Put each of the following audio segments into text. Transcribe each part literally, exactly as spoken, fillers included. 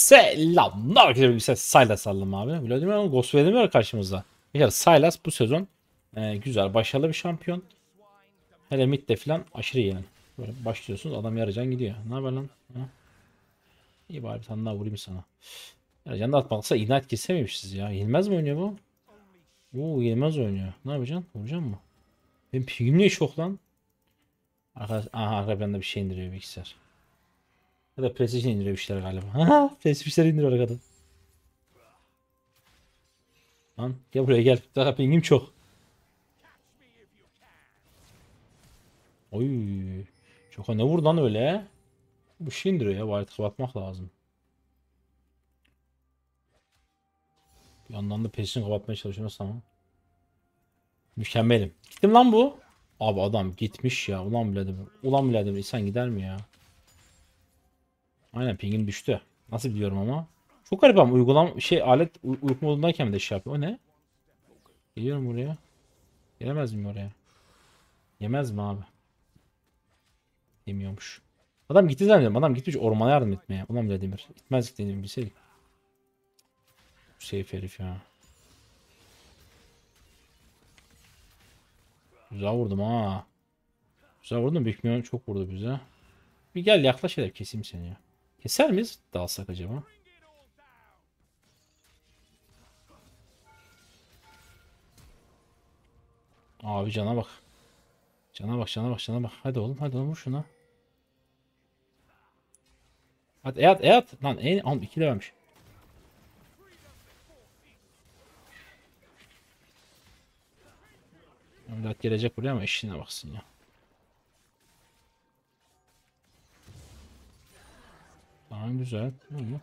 Selamlar arkadaşlar. Bir ses Sylas aldım abi. Vladimir Ghost Vladimir karşımızda. Bir Sylas bu sezon e, güzel, başarılı bir şampiyon. Hele midde falan aşırı iyi yani. Böyle başlıyorsunuz, adam yarıcan gidiyor. Ne haber lan? Ha? İyi bari bir tane daha vurayım sana. Yarıcan da atmaksa ignite kesememişiz ya. Yenilmez mi oynuyor bu? Oo, yenilmez oynuyor. Ne yapacaksın? Vuracak mı? Benim pingim niye şok lan? Arkadaş, aha arka bende bir şey indiriyor bilgisayar. Ya da PlayStation indiriyor bir şeyler galiba. Ha, PlayStation indiriyor arkada. Lan gel buraya gel. Daha pingim çok. Oy. Çok ne vurdu lan öyle? Bu şey indiriyor ya. Bari kapatmak lazım. Bir yandan da pesini kapatmaya çalışıyorum ama. Mükemmelim. Gittim lan bu. Abi adam gitmiş ya. Ulan biradım. Ulan biradım. İnsan gider mi ya? Aynen pingim düştü. Nasıl biliyorum ama. Çok garip ama uygulam şey alet uy uyku modundayken de şey yapıyor. O ne? Geliyorum buraya. Gelemez miyim oraya? Yemez mi abi? Yemiyormuş. Adam gitti zannediyorum. Adam gitmiş ormana yardım etmeye. Ulan Vladimir. Gitmez gittiğini bilseydik. Safe herif ya. Güzel vurdum ha. Güzel vurdum. Büyük milyon çok vurdu bize. Bir gel yaklaş hele keseyim seni ya. Keser miyiz? Dalsak acaba? Abi cana bak. Cana bak cana bak cana bak. Hadi oğlum hadi oğlum vur şuna. Hadi e at e at. Lan en al iki de vermiş. Evlat gelecek buraya ama işine baksın ya. Tamam güzel. İyi.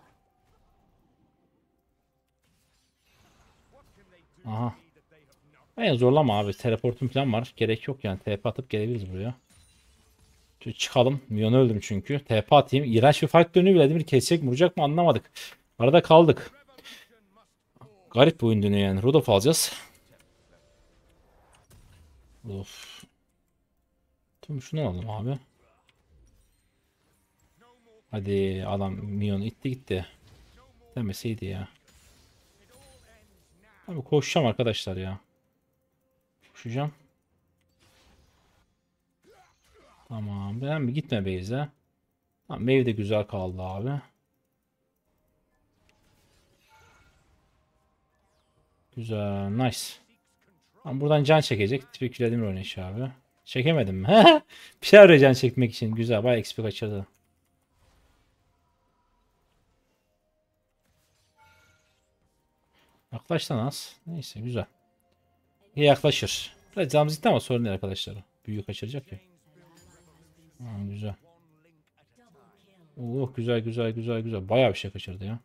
Aha. Ben zorlama abi. Teleportum falan var. Gerek yok yani. T P atıp gelebiliriz buraya. Şöyle çıkalım. Milyonu öldüm çünkü. T P atayım. İğrenç bir fight dönüyor. Vladimir kesecek mi vuracak mı anlamadık. Arada kaldık. Garip bir oyun dönüyor yani. Rudolf alacağız. Of. Tamam şunu alalım abi. Hadi adam Mion itti gitti. Demeseydi ya. Abi koşacağım arkadaşlar ya. Koşacağım. Tamam. Ben bir gitme Beyza. Tamam meyve de güzel kaldı abi. Güzel. Nice. Tamam, buradan can çekecek. Tipik Vladimir oynayışı abi. Çekemedim mi? Bir şey arıyor can çekmek için. Güzel. Bayağı X P kaçırdı. Yaklaş lan az. Neyse güzel. İyi yaklaşır. Biraz canımız gitti ama sorun değil arkadaşlar. Büyük kaçıracak ya. Ha, güzel. Oh güzel güzel güzel güzel. Bayağı bir şey kaçırdı ya.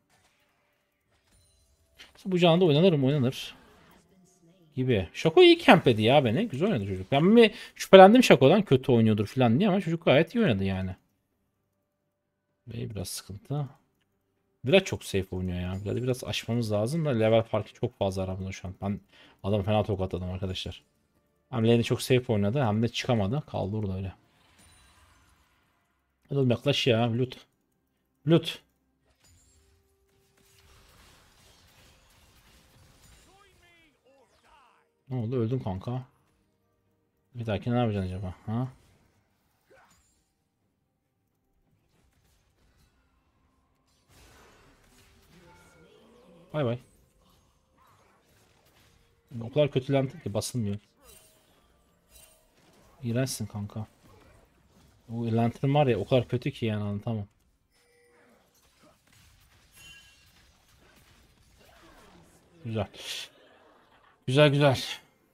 Bu canlı oynanır mı oynanır. Gibi. Şako iyi campledi ya beni. Güzel oynadı çocuk. Ben bir şüphelendim Şako'dan kötü oynuyordur falan diye ama çocuk gayet iyi oynadı yani. Ve biraz sıkıntı. Biraz çok safe oynuyor ya. Biraz, biraz aşmamız lazım da level farkı çok fazla aramızda şu an. Ben adamı fena tokatladım arkadaşlar. Hem lane'i çok safe oynadı hem de çıkamadı. Kaldı orada öyle. Hadi oğlum yaklaş ya. Loot. Loot. Ne oldu? Öldün kanka. Bir dahaki ne yapacaksın acaba? Ha? Bay bay. O kadar kötülendim ki basılmıyor. İğrençsin kanka. O lantern var ya o kadar kötü ki yani anlatamam. Güzel. Güzel güzel.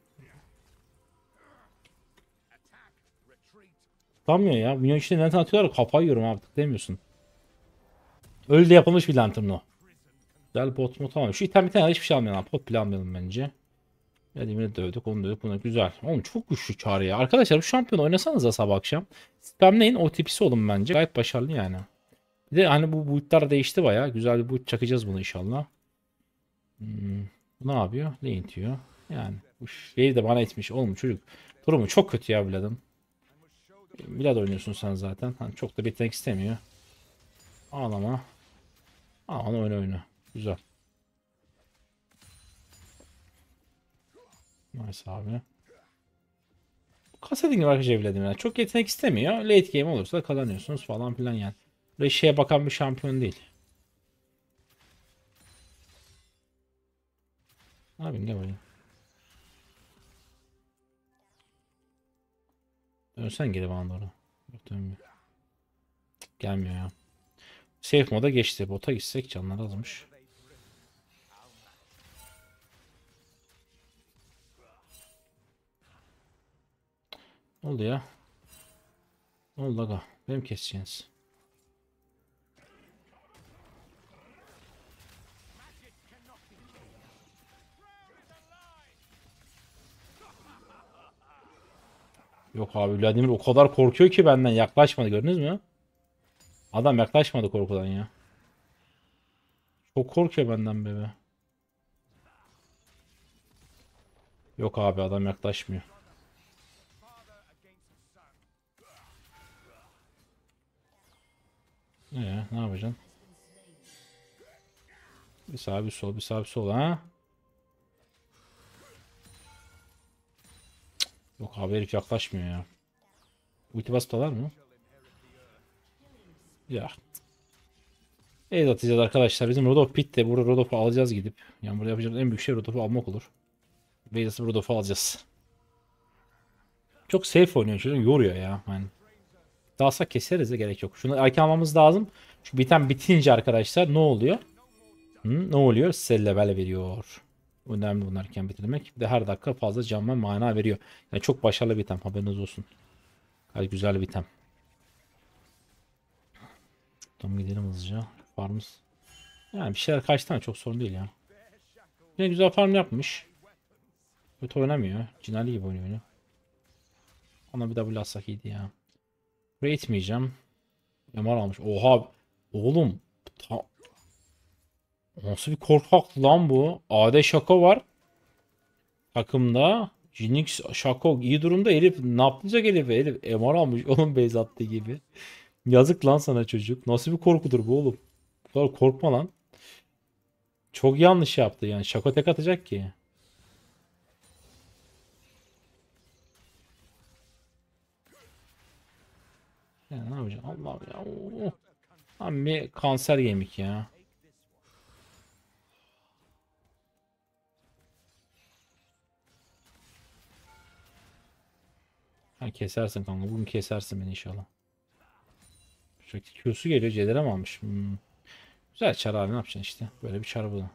Tutamıyor ya. Minyon içine lantern atıyorlar kafayı yiyorum abi tıklayamıyorsun. Öyle de yapılmış bir lantern o. Güzel bot mu tamam. Şu item bir tane hiçbir şey almayalım. Pot bile almayalım bence. Vladimir dövdük onu dövdük bunu güzel. Oğlum çok güçlü çağrı ya. Arkadaşlar bu şampiyon oynasanız da sabah akşam. Spamleyin o tipisi olun bence. Gayet başarılı yani. Bir de hani bu bootlar değişti baya. Güzel bir boot çakacağız bunu inşallah. Hmm. Bu ne yapıyor? Ne itiyor? Yani. Uf, Bey de bana etmiş. Oğlum çocuk. Durumu çok kötü ya Vlad'ın. Vlad oynuyorsun sen zaten. Hani çok da bitmek istemiyor. Ağlama. Aa, onu oyna oyna. Güzel. Nice abi. Kasadin gibi arkadaşlar evladım yani. Çok yetenek istemiyor. Late game olursa kazanıyorsunuz falan filan yani. Böyle şeye bakan bir şampiyon değil. Abi ne böyle? Dönsen geri bana doğru. Yok dönmüyor. Gelmiyor ya. Safe moda geçti. Bota gitsek canlar azmış. Ne oldu ya? Ne oldu aga? Benim keseceğiniz. Yok abi Vladimir o kadar korkuyor ki benden yaklaşmadı gördünüz mü? Adam yaklaşmadı korkudan ya. Çok korkuyor benden bebe. Yok abi adam yaklaşmıyor. Ne ya ne yapacaksın? Bir sağ bir sol bir sağ bir sol ha? Yok abi herif yaklaşmıyor ya. Ulti bastılar mı? Ya. Evet atacağız arkadaşlar. Bizim Rodolph Pitt burada Rodolph'u alacağız gidip. Yani burada yapacağımız en büyük şey Rodolph'u almak olur. Beyzas'ı Rodolph'u alacağız. Çok safe oynuyor çocuk. Yoruyor ya. Yani. Dalsa keseriz de gerek yok. Şunu erken almamız lazım. Şu biten bitince arkadaşlar ne oluyor? Hı, ne oluyor? Size level veriyor. Önemli bunu erken bitirmek. Bir de her dakika fazla can ve mana veriyor. Yani çok başarılı bir item. Haberiniz olsun. Gayet güzel bir item. Tamam gidelim hızlıca. Farmız. Yani bir şeyler kaç tane çok sorun değil ya. Yine güzel farm yapmış. Kötü oynamıyor. Cinali gibi oynuyor oyunu. Ona bir W atsak iyiydi ya. Buraya itmeyeceğim. M R almış. Oha. Oğlum. Ta- Nasıl bir korkak lan bu? A D Shaco var. Takımda. Jinx Shaco iyi durumda. Herif ne yapacak herif? Herif M R almış. Onun base attığı gibi. Yazık lan sana çocuk. Nasıl bir korkudur bu oğlum? Bu kadar korkma lan. Çok yanlış yaptı yani. Shaco tek atacak ki. Ya ne yapacağım? Allah'ım ya. Oo. Tam bir kanser yemek ya. Ha, kesersin kanka. Bugün kesersin beni inşallah. Sürekli Q'su geliyor. Cedere mi almış? Hmm. Güzel çar abi ne yapacaksın işte. Böyle bir çar bu da.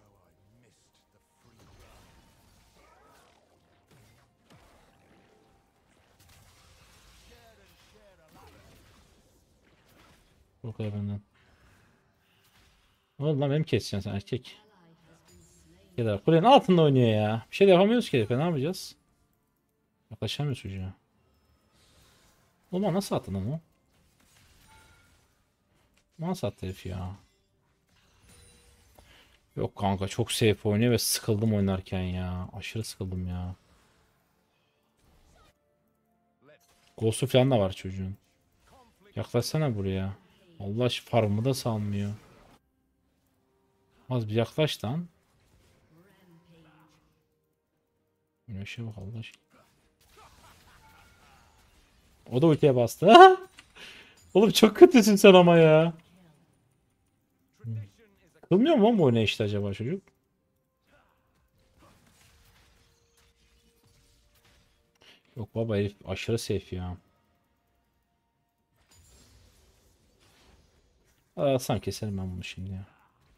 O kadar benden. Ne oldu lan benim keseceksin sen erkek. Ya da kulenin altında oynuyor ya. Bir şey de yapamıyoruz ki herife ne yapacağız? Yaklaşamıyoruz çocuğa. Oğlum nasıl attın onu? Nasıl attı herif ya? Yok kanka çok safe oynuyor ve sıkıldım oynarken ya. Aşırı sıkıldım ya. Ghost'u falan da var çocuğun. Yaklaşsana buraya. Allah şu farmı da salmıyor. Az bir yaklaş lan. Güneşe bak Allah aşkına. O da ultiye bastı. Oğlum çok kötüsün sen ama ya. Kılmıyor mu lan bu oynayışta acaba çocuk? Yok baba herif aşırı safe ya. Alsam keserim ben bunu şimdi ya.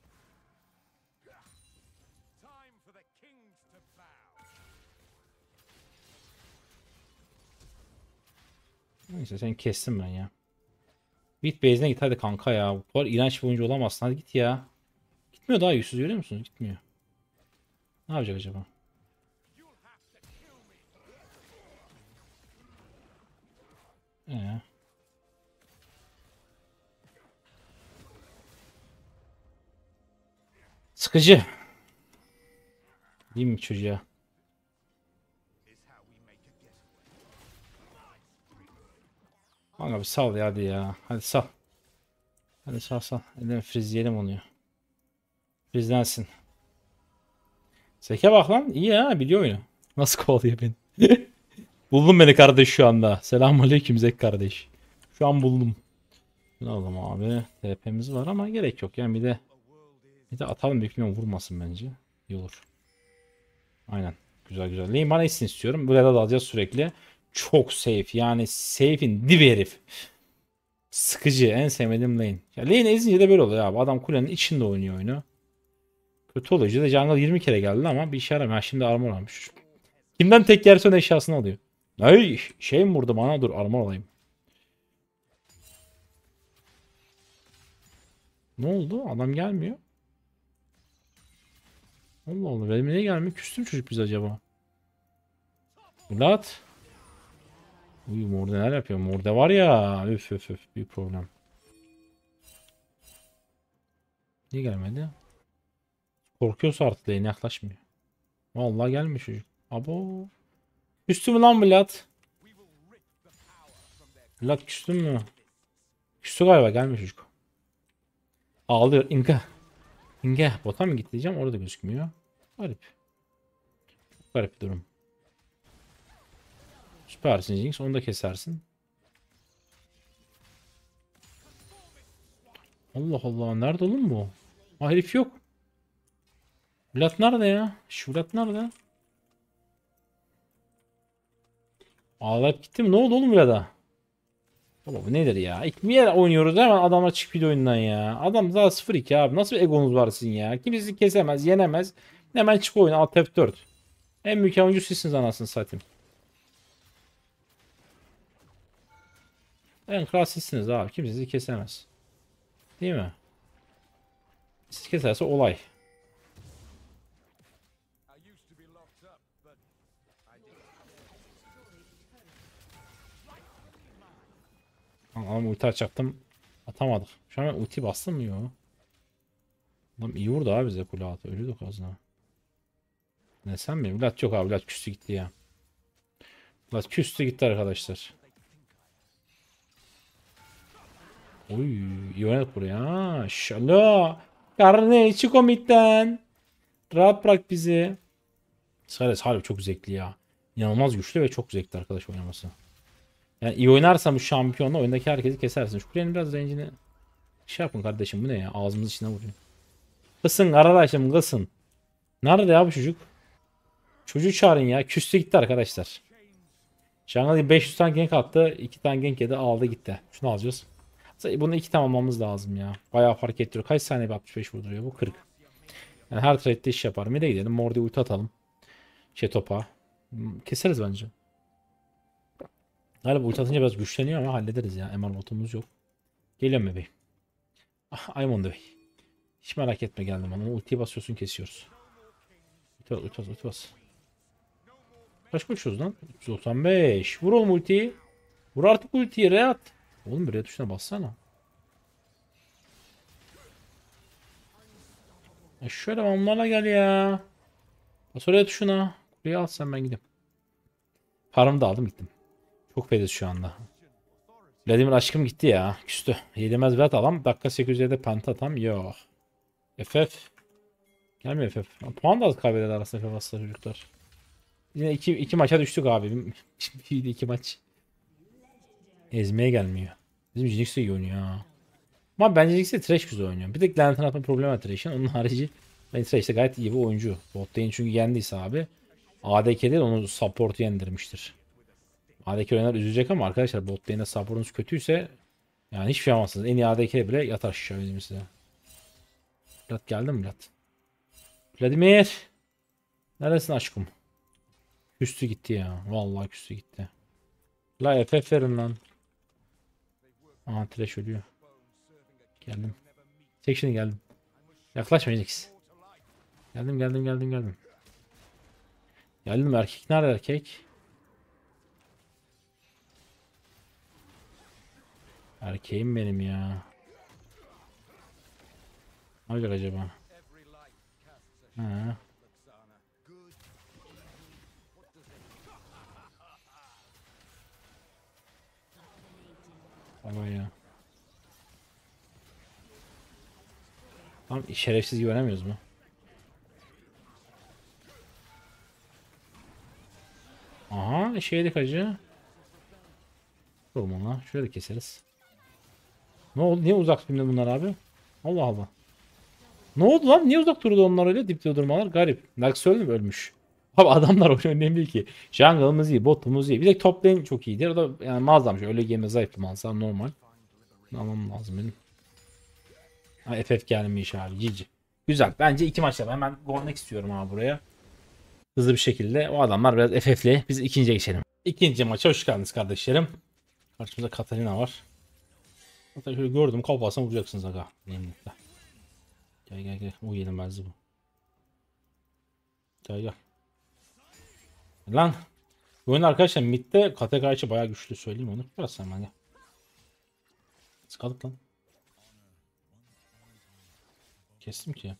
Neyse sen kestim ben ya. Bit base'ine git hadi kanka ya. Bu kadar iğrenç bir oyuncu olamazsın hadi git ya. Gitmiyor daha yüzsüz görüyor musunuz? Gitmiyor. Ne yapacak acaba? Ee, sıkıcı. Değil mi çocuğa? Kanka bir sal ya hadi ya. Hadi sal. Hadi sal sal. Elim frizleyelim onu ya. Bizdensin. Seke bak lan. İyi ha, biliyor oyunu. Nasıl kovalıyor beni? Buldun beni kardeş şu anda. Selamünaleyküm Zek kardeş. Şu an buldum. Ne alalım abi? T P'miz var ama gerek yok. Yani bir de bir de atalım, bekliyorum, vurmasın bence. İyi olur. Aynen. Güzel güzel. Lane bana isin istiyorum. Buraya da alacağız sürekli. Çok safe. Yani safe'in dibi herif. Sıkıcı. En sevmediğim lane. Ya lane ezince de böyle oluyor abi. Adam kulenin içinde oynuyor oyunu. Kötü oluyor. İşte jungle yirmi kere geldi ama bir işe yaramıyor. Ha, şimdi armor almış. Kimden tek yer sonra eşyasını alıyor. Ay şey mi vurdu bana? Dur armor alayım. Ne oldu? Adam gelmiyor. Allah Allah. Benim niye gelmiyor? Küstü mü çocuk biz acaba? Ulat. Uy Morde neler yapıyor? Morde var ya. Üf üf üf. Büyük problem. Niye gelmedi? Korkuyorsa artık lane yaklaşmıyor. Vallahi gelmiş çocuk. Abo. Küstü mü lan Vlad? Vlad küstün mü? Küstü galiba, gelmiş çocuk. Ağlıyor. İnka. İnka. Bota mı gitti diyeceğim. Orada gözükmüyor. Garip. Garip bir durum. Süpersin Jinx. Onu da kesersin. Allah Allah. Nerede oğlum bu? Ha, herif yok. Vlad nerede ya? Şu Vlad nerede? Ağlayıp gitti mi? Ne oldu oğlum Vlad'a? Baba bu nedir ya? İlk niye oynuyoruz hemen adamla çık bir oyundan ya. Adam daha sıfır iki abi. Nasıl bir egonuz var sizin ya? Kimisi kesemez, yenemez. Hemen çık oyuna. Alt F dört. En mükemmel oyuncu sizsiniz anasını satayım. En kral sizsiniz abi. Kimse sizi kesemez. Değil mi? Siz keserse olay. Ama ulti açacaktım. Atamadık. Şu an ben ulti bastım mı yo? Adam iyi vurdu abi bize, kule altı. Ölüyorduk az daha. Ne sen mi? Vlad yok abi. Vlad küstü gitti ya. Vlad küstü gitti arkadaşlar. Oy iyi oynadık buraya. Şalo. Karne çık o midden. Rahat bırak bizi. Saylas harbi çok zevkli ya. İnanılmaz güçlü ve çok zevkli arkadaş oynaması. Yani iyi oynarsan bu şampiyonla oyundaki herkesi kesersin. Şu kulenin biraz rencini şey yapın kardeşim, bu ne ya? Ağzımız içine vuruyor. Kısın kardeşim kısın. Nerede ya bu çocuk? Çocuğu çağırın ya. Küstü gitti arkadaşlar. Jungle beş yüz tane gank attı. iki tane gank yedi, aldı gitti. Şunu alacağız. Bunu iki tamamlamamız lazım ya. Bayağı fark ettiriyor. Kaç saniye bir altmış beş vurduruyor bu? kırk. Yani her trade'de iş yapar. Mid'e gidelim. Mordi ulti atalım. Şey topa. Keseriz bence. Galiba ulti atınca biraz güçleniyor ama hallederiz ya. M R botumuz yok. Geliyorum bebeğim. Ah, I'm on the way. Hiç merak etme, geldim ama ultiyi basıyorsun, kesiyoruz. Ulti bas, ulti bas, ulti bas. Kaç koşuyoruz lan? üç yüz doksan beş. Vur oğlum ultiyi. Vur artık ultiyi, reat. Oğlum buraya tuşuna bassana. Ya şöyle onlarla gel ya. Bas oraya tuşuna. Kuleyi alsam ben gideyim. Paramı da aldım gittim. Çok fediz şu anda. Vladimir aşkım gitti ya. Küstü. Yedemez Vlad alam. Dakika sekiz yüz yedi penta atam. Yok. F F. Gelmiyor F F. Puan da az kaybeder arasında F F aslında çocuklar. Yine iki, iki maça düştük abi. Şimdi iki maç. Ezmeye gelmiyor. Bizim Jinx de iyi oynuyor ha. Ama bence Jinx de Thresh güzel oynuyor. Bir tek Lantern atma problemi var Thresh'in. Onun harici ben Thresh de gayet iyi bir oyuncu. Bot lane çünkü yendiyse abi. A D K değil, onu support yendirmiştir. A D K oyunlar üzülecek ama arkadaşlar bot lane'de supportunuz kötüyse yani hiçbir şey yapamazsınız. En iyi A D K bile yatar aşağı bizim size. Vlad geldi mi Vlad? Vladimir. Neredesin aşkım? Küstü gitti ya. Vallahi küstü gitti. La F F verin lan. Aha Thresh ölüyor. Geldim. Çek şimdi, geldim. Yaklaşma Jinx. Geldim geldim geldim geldim. Geldim, erkek nerede erkek? Erkeğim benim ya. Ne olacak acaba? Ha. Baba ya. Tam şerefsiz gibi oynamıyoruz mu? Aha şeydik hacı. Durma lan. Şöyle keseriz. Ne oldu? Niye uzak şimdi bunlar abi? Allah Allah. Ne oldu lan? Niye uzak durdu onlar öyle? Dipte durmalar. Garip. Nax öldü mü? Ölmüş. Abi adamlar o önemli değil ki. Jungle'ımız iyi. Botumuz iyi. Bir de top lane çok iyidir. O da yani mağazam öyle game zayıf mağazam normal. Almam lazım benim. Ha, F F gelmiş abi. G G. Güzel. Bence iki maçta hemen golmek istiyorum abi buraya. Hızlı bir şekilde. O adamlar biraz F F'li. Biz ikinciye geçelim. İkinci maça hoş geldiniz kardeşlerim. Karşımızda Katarina var. Hatta şöyle gördüm kafasına vuracaksınız aga. Nemlikle. Gel gel gel. O yenilmezdi bu. Gel gel. Lan. Bu oyun arkadaşlar midde Kate karşı bayağı güçlü söyleyeyim onu. Biraz sen gel. Sıkalık lan. Kestim ki.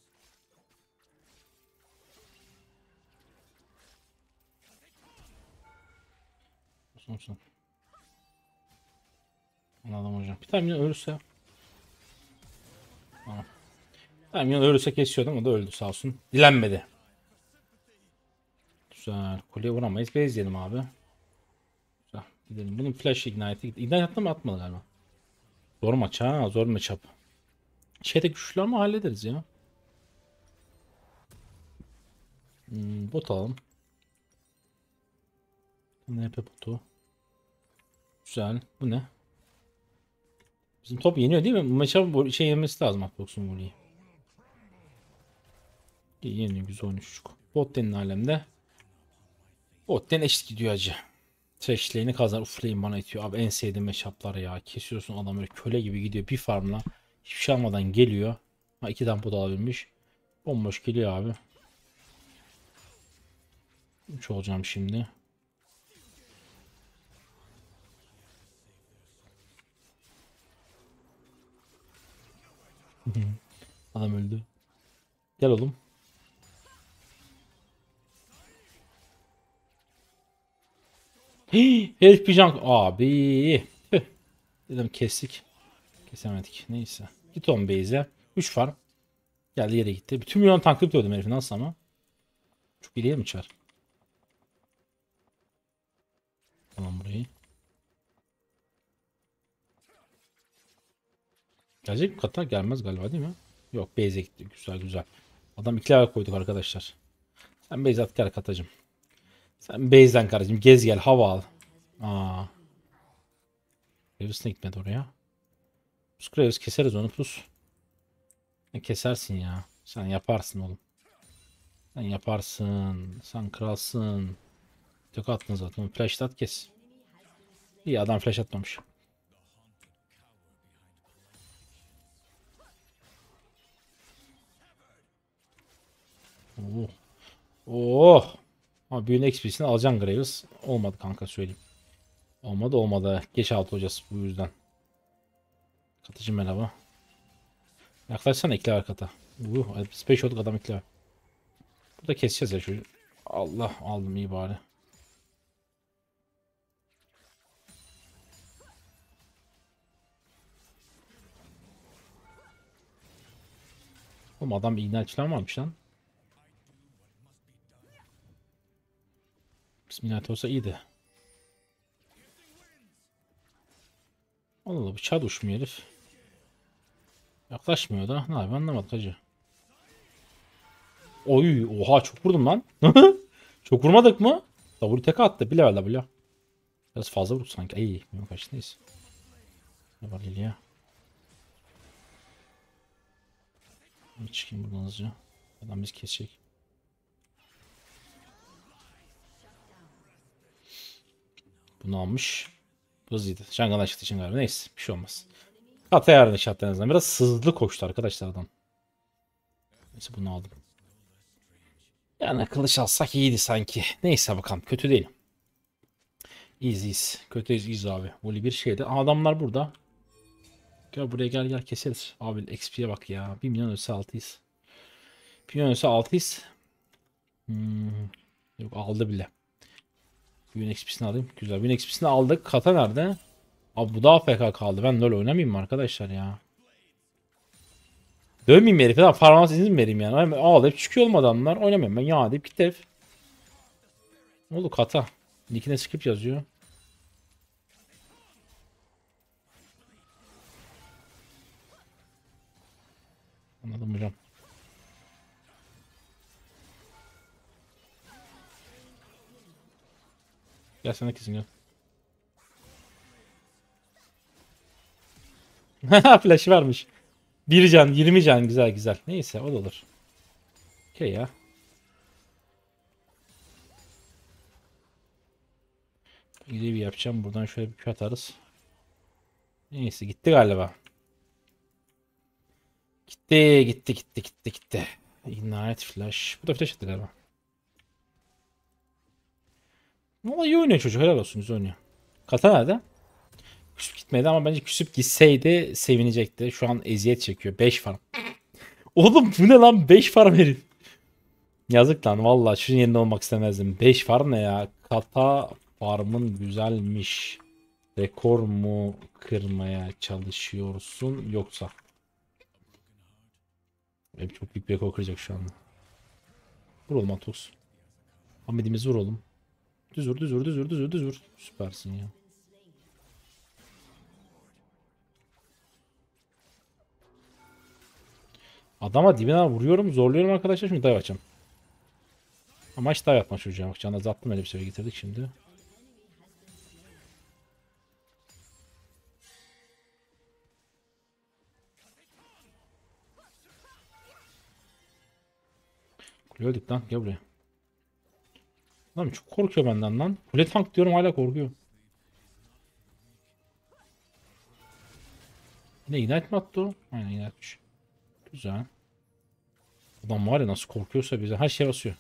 Sonuçta. Anladım hocam. Bir tane minyon ölürse. Tamam. Bir tane minyon ölürse kesiyordum. O da öldü sağ olsun. Dilenmedi. Güzel. Kuleye vuramayız. Base yiyelim abi. Güzel. Gidelim. Bunun flash ignite'i. Ignite attı mı atmadı galiba. Zor maç ha. Zor matchup. Şeyde güçlü ama hallederiz ya. Hmm, bot alalım. N P botu. Güzel. Bu ne? Bizim top yeniyor değil mi? Bu maça bu şey yemesi lazım Atbox'un voleyi. İyi yeniyor. Güzel oynuş. Bot denin alemde. Bot den eşit gidiyor acı. Trash lane'i kazanır. Uf lane bana itiyor. Abi en sevdiğim matchup'lar ya. Kesiyorsun adam böyle köle gibi gidiyor. Bir farmla hiçbir şey almadan geliyor. Ha iki tane pot alabilmiş. Bomboş geliyor abi. üç olacağım şimdi. Adam öldü. Gel oğlum. Herif bir can. Abi. Tüh. Dedim kestik. Kesemedik. Neyse. Git on base'e. üç farm. Geldi yere gitti. Bütün milyon tanklık diyordum herifi nasıl ama. Çok ileriye mi çar? Tamam burayı. Gelecek mi kata? Gelmez galiba değil mi? Yok base'e gitti. Güzel güzel. Adam iki level koyduk arkadaşlar. Sen base at gel katacım. Sen base'den kardeşim gez gel hava al. Aa. Graves ne gitmedi oraya? Plus Graves keseriz onu plus. Ne kesersin ya. Sen yaparsın oğlum. Sen yaparsın. Sen kralsın. Tek attın zaten. Flash at kes. İyi adam flash atmamış. Oh. Oh. Ama büyünün X P'sini alacaksın Graves. Olmadı kanka söyleyeyim. Olmadı olmadı. Geç altı hocası bu yüzden. Katıcı merhaba. Yaklaşsana ikili var kata. Uh, space olduk adam ikili var. Burada keseceğiz ya şu. Allah aldım iyi bari. Oğlum adam ignite falan varmış lan. Bismillah olsa iyiydi. Allah Allah bıçağı da uçmuyor herif. Yaklaşmıyor da. Ne yapayım anlamadık hacı. Oy oha çok vurdum lan. Çok vurmadık mı? W tek attı. Bir level W. Biraz fazla vurdu sanki. İyi. Bilmiyorum kaçtayız. Ne var Lilia? Bir çıkayım buradan hızlıca. Adam biz kesecek. Bunu almış. Hızlıydı. Şangan çıktı için galiba. Neyse bir şey olmaz. Hata yarın şartlar en azından. Biraz hızlı koştu arkadaşlar adam. Neyse bunu aldım. Yani kılıç alsak iyiydi sanki. Neyse bakalım kötü değil. İyiyiz iyiyiz. Kötüyüz iyiyiz abi. Voli bir şeydi. Aa, adamlar burada. Gel buraya gel gel keseriz. Abi X P'ye bak ya. bir milyon ölse altıyız. bir milyon ölse altıyız. Hmm. Yok aldı bile. Büyün X P'sini alayım. Güzel. Büyün X P'sini aldık. Kata nerede? Abi bu da A F K kaldı. Ben LoL oynamayayım mı arkadaşlar ya? Dövmeyeyim herife. Tamam farmans izin mi vereyim yani? Ağlayıp çıkıyor olmadı adamlar. Oynamıyorum ben ya deyip gitti herif. Ne oldu kata? Nick'ine skip yazıyor. Anladım hocam. Gel sana kesin gel. Flash'ı varmış. Bir can, yirmi can, güzel güzel. Neyse o da olur. Okey ya. İyi bir yapacağım. Buradan şöyle bir Q atarız. Neyse gitti galiba. Gitti gitti gitti gitti gitti. Ignite flash. Bu da flash attı galiba. Valla iyi oynuyor çocuk, helal olsun, güzel oynuyor. Kata nerede? Küsüp gitmedi ama bence küsüp gitseydi sevinecekti. Şu an eziyet çekiyor. beş farm. Oğlum bu ne lan, beş farm herif. Yazık lan valla, şunun yerinde olmak istemezdim. beş farm ne ya? Kata farmın güzelmiş. Rekor mu kırmaya çalışıyorsun yoksa? Benim çok büyük bir rekor kıracak şu anda. Vur oğlum Atos. Hamidimiz vur oğlum. Düz vur düz vur düz vur düz vur düz vur. Süpersin ya. Adama dibine vuruyorum, zorluyorum arkadaşlar, şimdi dive açacağım. Amaç dive yapmak çocuğa. Bak canı azalttım, öyle bir seviye getirdik şimdi. Kule öldük lan, gel buraya. Lan çok korkuyor benden lan. Kule tank diyorum, hala korkuyor. Yine ignite mi attı o? Aynen ignite'miş. Güzel. Adam var ya, nasıl korkuyorsa bize her şey basıyor.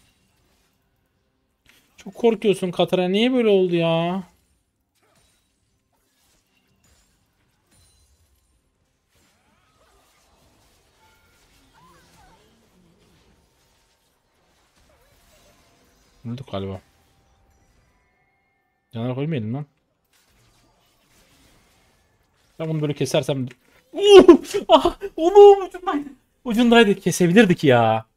Çok korkuyorsun Katara, niye böyle oldu ya? Öldük galiba. Canarak ölmeyelim lan. Ben bunu böyle kesersem... Uh! Ah! Oğlum ucundaydı. Ucundaydı. Kesebilirdik ya.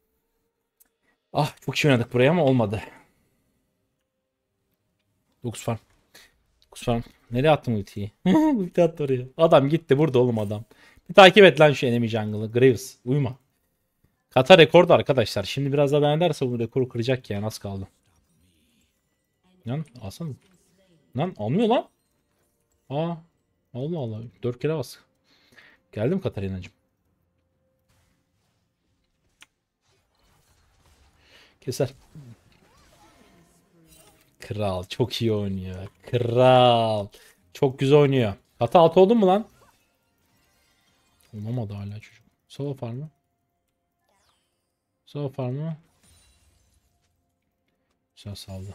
Ah çok iyi oynadık buraya ama olmadı. dokuz farm. dokuz farm. Nereye attım ultiyi? Ulti attı oraya. Adam gitti burada oğlum adam. Bir takip et lan şu enemy jungle'ı. Graves. Uyuma. Kata rekordu arkadaşlar. Şimdi biraz daha devam ederse bu rekoru kıracak ya. Az kaldı. Lan alsana. Lan almıyor lan. Aa. Allah Allah. Dört kere bas. Geldim Katarina'cığım. Keser. Kral çok iyi oynuyor. Kral. Çok güzel oynuyor. Hata altı oldun mu lan? Olamadı hala çocuk. Solo farmı. Solo farmı. Güzel saldı.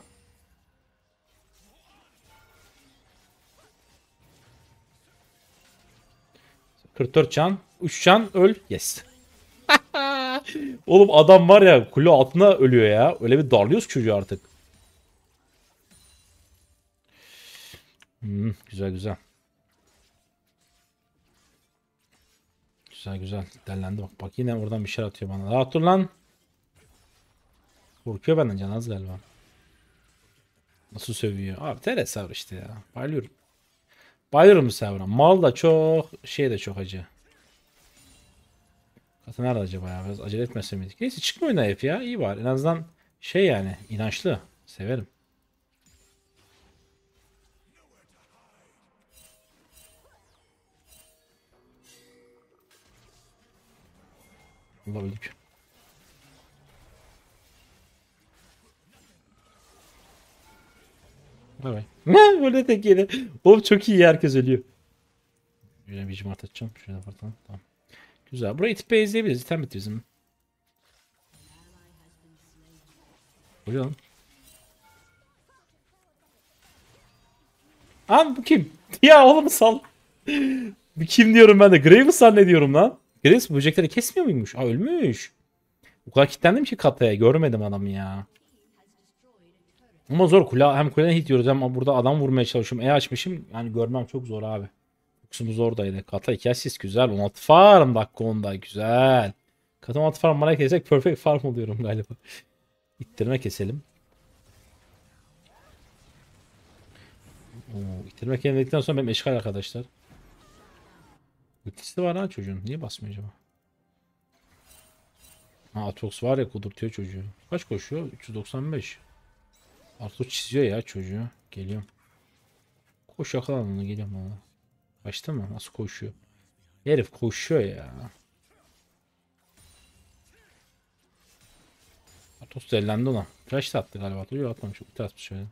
kırk dört can. üç can öl. Yes. Oğlum adam var ya, kule altına ölüyor ya. Öyle bir darlıyoruz çocuğu artık. Hmm, güzel güzel. Güzel güzel. Dellendi bak. Bak yine oradan bir şey atıyor bana. Rahat dur lan. Korkuyor benden, can az galiba. Nasıl sövüyor. Abi T R server işte ya. Bayılıyorum. Bayılıyorum bu server'a. Mal da çok. Şey de çok acı. Katı nerede acaba ya? Biraz acele etmese miydik? Neyse çıkmıyor da herif ya. İyi var. En azından şey yani. İnançlı. Severim. Bulabildik. Bay bay. Böyle tek yedi. Oğlum çok iyi, herkes ölüyor. Şöyle bir cimart atacağım. Şöyle atalım. Tamam. Güzel. Burayı tipe izleyebiliriz. İtem bitti bizim. Hocam. Lan bu kim? Ya oğlum sal. Bu kim diyorum ben de. Graves zannediyorum lan. Graves böcekleri kesmiyor muymuş? Aa ölmüş. O kadar kilitlendim ki kataya. Görmedim adamı ya. Ama zor. Kule, hem kuleden hit yiyoruz hem burada adam vurmaya çalışıyorum. E açmışım. Yani görmem çok zor abi. Kısmımız oradaydı. Kata iki asist güzel. on altı farm dakika onda. Güzel. Kata on altı farm bana kesecek. Perfect farm oluyorum galiba. İttirme keselim. Oo, itirme kendikten sonra benim eşkal arkadaşlar. Ultisi var ha çocuğun. Niye basmıyor acaba? Ha, Atox var ya, kudurtuyor çocuğu. Kaç koşuyor? üç yüz doksan beş. Atox çiziyor ya çocuğu. Geliyorum. Koş yakalan onu, geliyorum ona. Kaçtı mı? Nasıl koşuyor? Herif koşuyor ya. Atos da ellendi ona. Flash da attı galiba. Yok, atmamış. Bir atmış şöyle.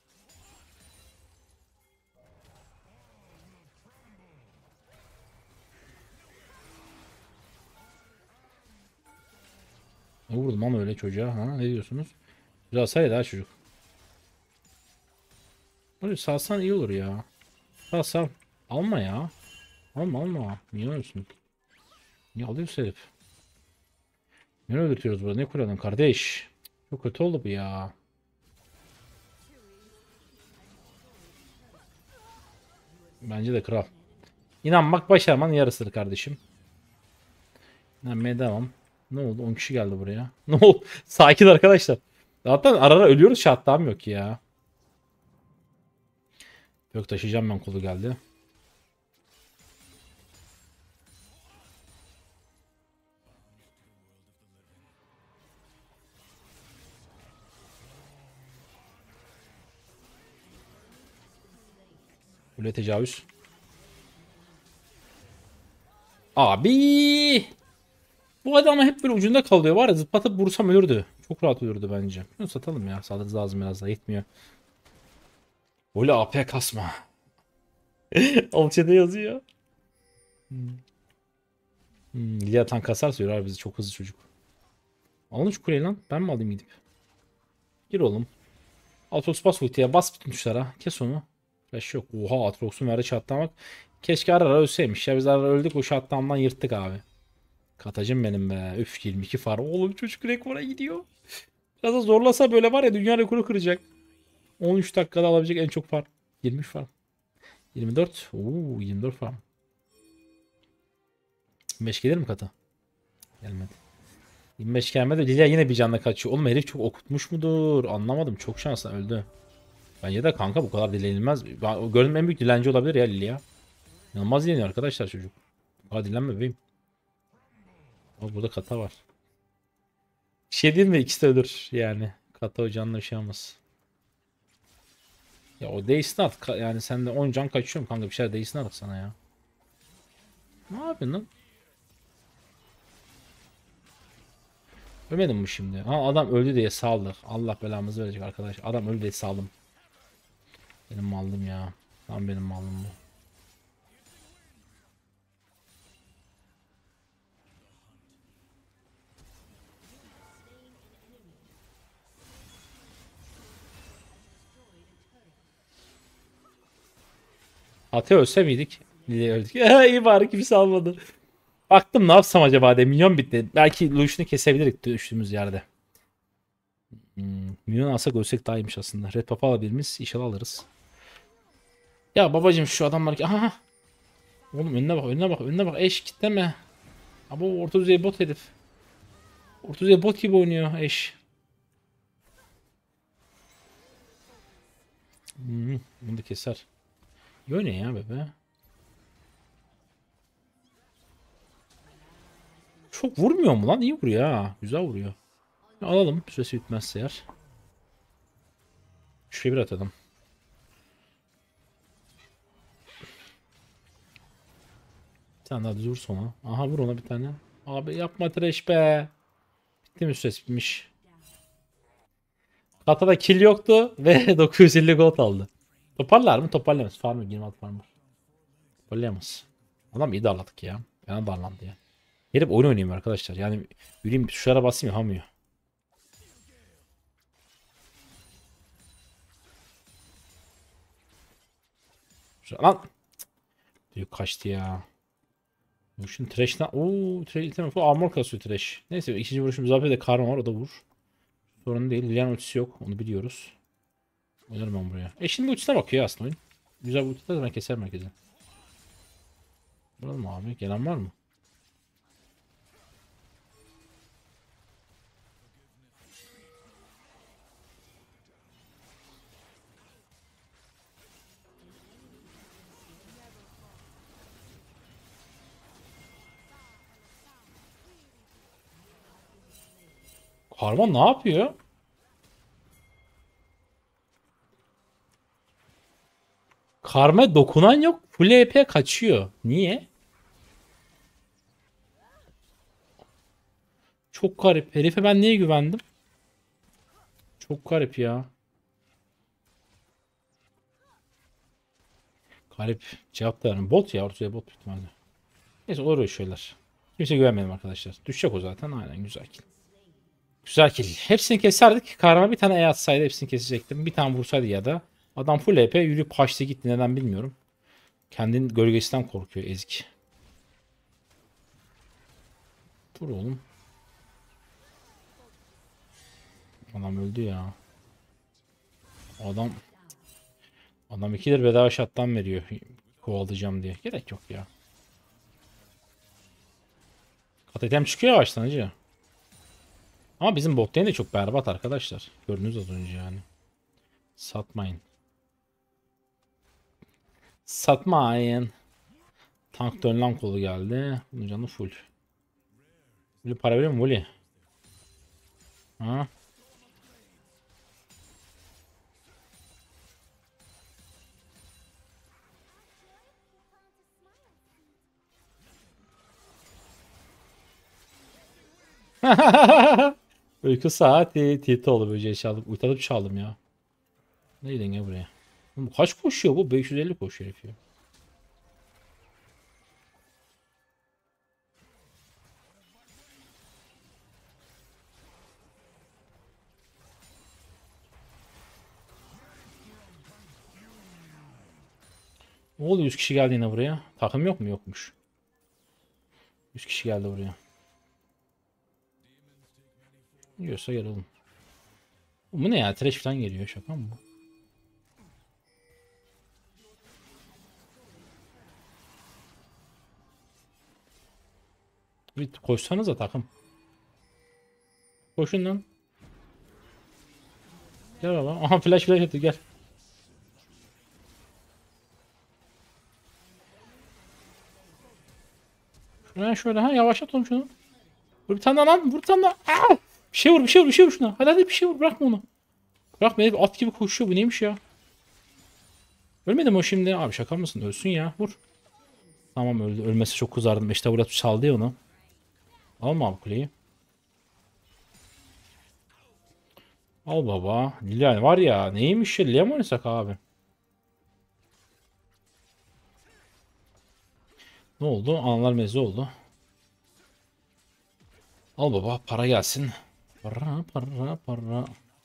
Ne vurdum ama öyle çocuğa? Ha, ne diyorsunuz? Biraz sayı daha çocuk. Böyle salsan iyi olur ya. Sal sal. Alma ya. Alma alma. Niye ölsün? Niye alıyorsun herif? Ne öldürtüyoruz burada? Ne kuralım kardeş? Çok kötü oldu bu ya. Bence de kral. İnanmak başarmanın yarısıdır kardeşim. İnanmaya devam. Ne oldu? on kişi geldi buraya. Ne oldu? Sakin arkadaşlar. Zaten ara ara ölüyoruz. Şartlam yok ya. Yok, taşıyacağım ben, kolu geldi. Kule tecavüz. Abi. Bu adam hep böyle ucunda kalıyor. Var ya, zıplatıp vursam ölürdü. Çok rahat ölürdü bence. Bunu satalım ya. Saldırı lazım, biraz daha yetmiyor. Öyle A P kasma. Alçede yazıyor. Hmm. Hmm, Lilia tank kasarsa yorar bizi. Çok hızlı çocuk. Alın şu kuleyi lan. Ben mi alayım gidip? Gir oğlum. Aatrox bas ultiye. Bas bütün tuşlara. Kes onu. Flash yok. Oha, Aatrox'un verdiği şattan. Keşke ara ara ölseymiş. Ya biz ara ara öldük, o şattandan yırttık abi. Katacım benim be. Üf, yirmi iki far. Oğlum çocuk rekora gidiyor. Biraz da zorlasa böyle var ya, dünya rekoru kıracak. on üç dakikada alabilecek en çok far. yirmi far. yirmi dört. Oo, yirmi dört far. yirmi beş gelir mi kata? Gelmedi. yirmi beş gelmedi. Lilia yine bir canla kaçıyor. Oğlum herif çok okutmuş mudur? Anlamadım. Çok şanslı öldü. Bence de kanka bu kadar dilenilmez. Ben, gördüğüm en büyük dilenci olabilir ya Lilia. İnanılmaz dileniyor arkadaşlar çocuk. Hadi dilenme bebeğim. Ama burada kata var. Bir şey değil mi? İkisi de ölür yani. Kata o canla bir şey olmaz. Ya o değilsin artık. Yani sen de on can kaçıyorum kanka. Bir şeyler değilsin artık sana ya. Ne yapıyorsun lan? Ölmedin mi şimdi? Ha, adam öldü diye saldık. Allah belamızı verecek arkadaş. Adam öldü diye saldım. Benim malım ya. Tam benim malım bu. Ate ölse miydik? Niye öldük? İyi bari kimse almadı. Baktım ne yapsam acaba diye. Minyon bitti. Belki Lucian'ı kesebilirdik düştüğümüz yerde. Hmm, Minyon alsak ölsek daha iyiymiş aslında. Red Papa alabilir miyiz? İnşallah alırız. Ya babacım şu adamlar ki... Aha! Oğlum önüne bak, önüne bak, önüne bak. Eş kitleme. Abi o orta düzey bot herif. Orta düzey bot gibi oynuyor eş. Hmm, bunu da keser. İyi oynuyor ya bebe. Çok vurmuyor mu lan? İyi vuruyor ha. Güzel vuruyor. Alalım. Süresi bitmezse eğer. Şuraya bir atalım. Bir tane daha düz vur sonra. Aha, vur ona bir tane. Abi yapma trash be. Bitti mi, süresi bitmiş. Katada kill yoktu ve dokuz yüz elli gold aldı. Toparlar mı? Toparlamaz. Farmı yirmi altı farm var. Toparlayamaz. Adam iyi darladık ya. Fena darlandı ya. Herif oyun oynayayım arkadaşlar. Yani yürüyeyim tuşlara basayım, yapamıyor. Lan. Büyük kaçtı ya. Bu şimdi Thresh'ten... Ooo Thresh. Armor kasıyor Thresh. Neyse, ikinci vuruşumuz abi de karma var, o da vur. Sorun değil. Lilian ultisi yok. Onu biliyoruz. Oynarım ben buraya. E şimdi ultisine bakıyor aslında oyun. Güzel bir ulti de ben keserim herkese. Vuralım abi. Gelen var mı? Karma ne yapıyor? Karma dokunan yok. Full E P kaçıyor. Niye? Çok garip. Herife ben niye güvendim? Çok garip ya. Garip. Cevap da verin. Bot ya. Ortaya bot büyük ihtimalle. Neyse olur öyle şeyler. Kimse güvenmedim arkadaşlar. Düşecek o zaten. Aynen güzel kill. Güzel kill. Hepsini keserdik. Karma bir tane E atsaydı hepsini kesecektim. Bir tane vursaydı ya da. Adam full E P yürüyüp kaçtı gitti. Neden bilmiyorum. Kendin gölgesinden korkuyor ezik. Dur oğlum. Adam öldü ya. Adam Adam ikidir bedava şattan veriyor. Kovalayacağım diye. Gerek yok ya. Katetem çıkıyor yavaştan hacı. Ama bizim bot lane de çok berbat arkadaşlar. Gördünüz az önce yani. Satmayın. Satmayın. Tank dönlen kolu geldi. Bunun canı full. Böyle para veriyor mu Voli? Ha? Uyku saati. Titi oldu böceği çaldım. Uyutalıp çaldım ya. Neydin ya buraya? Oğlum kaç koşuyor bu? beş yüz elli koşuyor herif ya. Ne oldu yüz kişi geldi yine buraya? Takım yok mu? Yokmuş. yüz kişi geldi buraya. Yiyorsa gel oğlum. Bu ne ya? Trash falan geliyor. Şaka mı bu? Bir koşsanıza takım. Koşun lan. Gel baba. Aha flash flash attı gel. Şuna şöyle ha yavaşlat oğlum şunu. Vur bir tane daha lan. Vur bir tane daha. Aa! Bir şey vur bir şey vur bir şey vur şuna. Hadi hadi bir şey vur bırakma onu. Bırakma herif at gibi koşuyor bu neymiş ya. Ölmedi mi o şimdi? Abi şaka mısın? Ölsün ya. Vur. Tamam öldü. Ölmesi çok kızardım. İşte burada saldı ya onu. Alma abi kuleyi. Al baba. Lilian var ya neymiş ya? Lilian mı oynasak abi? Ne oldu? Anlar meze oldu. Al baba para gelsin. Para para para.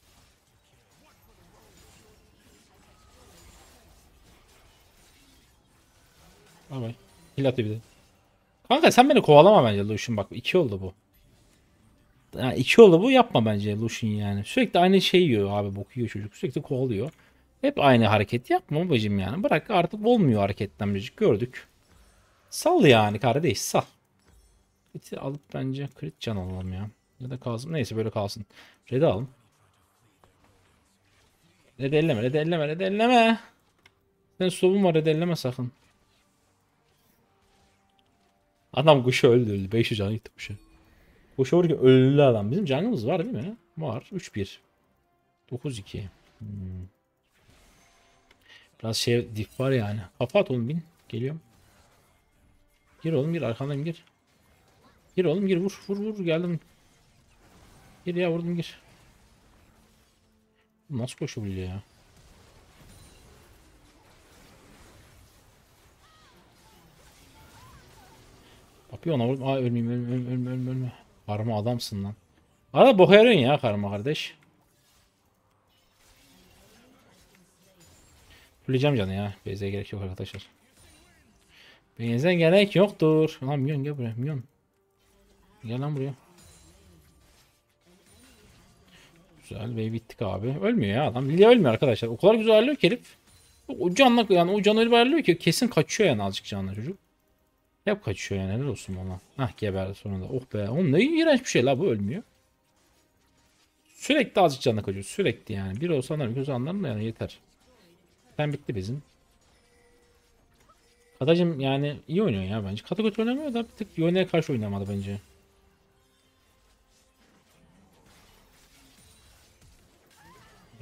Bay bay. Hil atıyor bir de. Kanka sen beni kovalama bence Lucian bak. iki oldu bu. Yani iki oldu bu yapma bence Lucian yani. Sürekli aynı şeyi yiyor abi bok yiyor çocuk. Sürekli kovalıyor. Hep aynı hareket yapma babacım yani. Bırak artık olmuyor hareketten biricik gördük. Sal yani kardeş sal. Crit'i alıp bence crit can alalım ya. Ya da kalsın. Neyse böyle kalsın. Red'i alalım. Red'i elleme. Red'i elleme. Red'i elleme. Senin stopun var. Red'i elleme sakın. Adam kuşu öldü öldü. beş yüz canı gitti kuşu. Kuşu vururken öldü adam. Bizim canımız var değil mi? Var. üç bir. dokuz iki. Hmm. Biraz şey dip var yani. Kafa at oğlum bin. Geliyorum. Gir oğlum gir. Arkandan gir. Gir oğlum gir. Vur vur vur. Geldim. Gir ya vurdum gir. Nasıl koşabiliyor ya? Kapıyor ona vurdum. Aa ölmeyeyim ölme ölme ölme ölme. ölme. Karma adamsın lan. Arada boka yarıyorsun ya karma kardeş. Fuleceğim canı ya. Beyze gerek yok arkadaşlar. Beyze gerek yoktur. Lan Mion gel buraya Mion. Gel lan buraya. Güzel ve bittik abi. Ölmüyor ya adam. Lilia ölmüyor arkadaşlar. O kadar güzel ayarlıyor ki herif. O canla yani o canı öyle ayarlıyor ki kesin kaçıyor yani azıcık canla çocuk. Hep kaçıyor yani helal olsun bana. Hah geberdi sonunda. Oh be. Oğlum ne iğrenç bir şey la bu ölmüyor. Sürekli azıcık canla kaçıyor. Sürekli yani. Bir olsa anlarım. Göz anlarım da yani yeter. Ben bitti bizim. Katacım yani iyi oynuyor ya bence. Kata kötü oynamıyor da bir tık Yone'ye karşı oynamadı bence.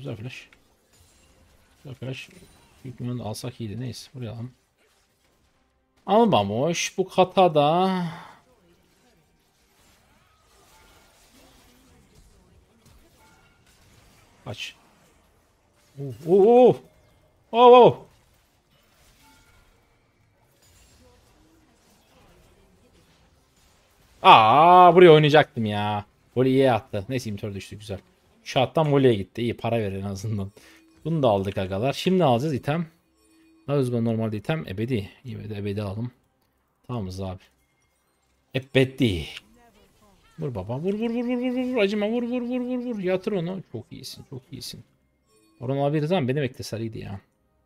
Güzel flash. Güzel flash. Büyük ihtimalle alsak iyiydi. Neyse. Buraya alalım. Almamış. Bu kata da. Kaç. Oo, oo, oo. Oo, oo. Aa, buraya oynayacaktım ya. Voley'e attı. Neyse imitör düştü güzel. Şu attan voleye gitti. İyi para verir en azından. Bunu da aldık agalar. Şimdi alacağız item. Ne alıyoruz ben normalde item? Ebedi. İyi ebedi, ebedi alalım. Tamamız abi. Ebedi. Vur baba. Vur vur vur vur vur vur. Acıma vur vur vur vur vur. Yatır onu. Çok iyisin. Çok iyisin. Oran alabiliriz ama beni bekleseriydi ya.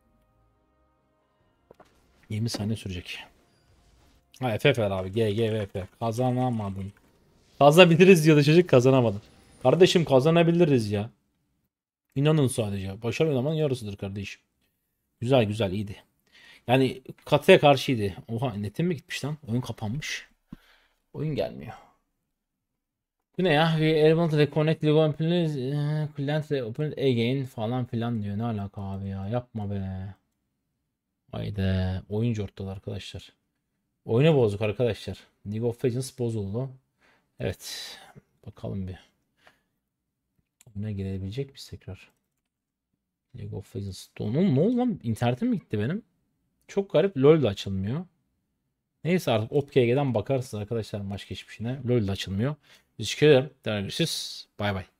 yirmi saniye sürecek. Ha F F ver abi. G G V F. Kazanamadın. Kazanabiliriz diyordu çocuk, kazanamadı. Kardeşim kazanabiliriz ya. İnanın sadece. Başarı oynamanın yarısıdır kardeşim. Güzel güzel iyiydi. Yani Katı'ya karşıydı. Oha netim mi gitmiş lan? Oyun kapanmış. Oyun gelmiyor. Bu ne ya? We able to reconnect the open client open again falan filan diyor. Ne alaka abi ya? Yapma be. Haydi. Oyuncu ortada arkadaşlar. Oyunu bozduk arkadaşlar. League of Legends bozuldu. Evet. Bakalım bir. Oyuna girebilecek miyiz tekrar? League of Legends. Onun ne oldu lan? İnternetim mi gitti benim? Çok garip. LoL de açılmıyor. Neyse artık OpGG'den bakarsınız arkadaşlar maç geçmişine. LoL de açılmıyor. Teşekkür ederim. Görüşürüz. Bay bay.